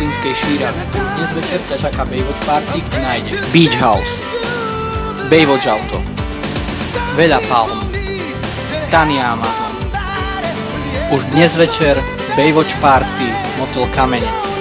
Lipinskej Šírave. Dnes večer ťa čaká Baywatch Party, kde nájdeš Beach House, Baywatch Auto, veľa palm, Tania Amazon. Už dnes večer Baywatch Party, motel Kamenec.